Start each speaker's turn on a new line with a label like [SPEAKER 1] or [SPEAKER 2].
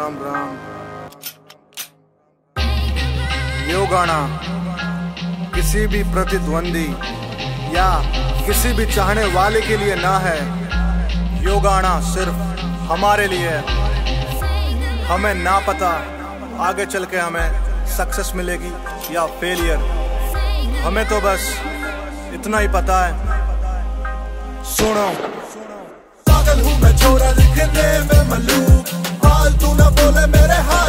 [SPEAKER 1] राम राम। यो गाना किसी भी प्रतिद्वंदी या किसी भी चाहने वाले के लिए ना है, यो गाना सिर्फ हमारे लिए है। हमें ना पता आगे चल के हमें सक्सेस मिलेगी या फेलियर, हमें तो बस इतना ही पता है। सुनो,
[SPEAKER 2] पागल हूँ मैं छोरा लिखने में मल्लू, फालतू ना बोले मेरे हाथ